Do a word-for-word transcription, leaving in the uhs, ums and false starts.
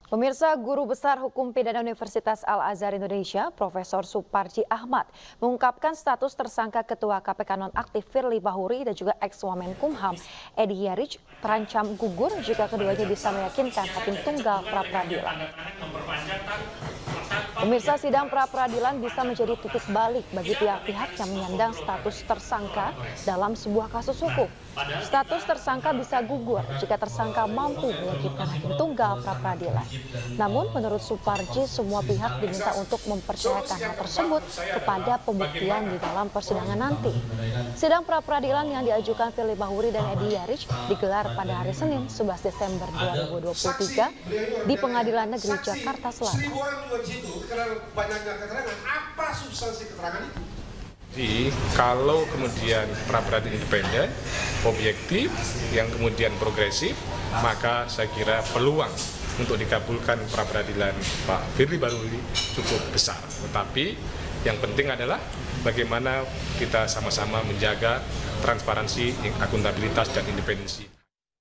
Pemirsa, Guru Besar Hukum Pidana Universitas Al-Azhar Indonesia, Profesor Suparji Ahmad, mengungkapkan status tersangka Ketua K P K nonaktif Firly Bahuri dan juga ex-Wamenkumham Edi Yarich terancam gugur jika keduanya bisa meyakinkan hakim tunggal pra-peradilan. Pemirsa, sidang pra-peradilan bisa menjadi titik balik bagi pihak-pihak yang menyandang status tersangka dalam sebuah kasus hukum. Status tersangka bisa gugur jika tersangka mampu meyakinkan hakim tunggal pra-peradilan. Namun, menurut Suparji, semua pihak diminta untuk mempercayakan hal tersebut kepada pembuktian di dalam persidangan nanti. Sidang pra-peradilan yang diajukan Firly Bahuri dan Edi Yarich digelar pada hari Senin sebelas Desember dua ribu dua puluh tiga di Pengadilan Negeri Jakarta Selatan. Banyaknya keterangan, apa substansi keterangan itu? Jadi, kalau kemudian pra-peradilan independen, objektif, yang kemudian progresif, maka saya kira peluang untuk dikabulkan pra-peradilan Pak Firly Bahuri cukup besar. Tetapi yang penting adalah bagaimana kita sama-sama menjaga transparansi, akuntabilitas, dan independensi.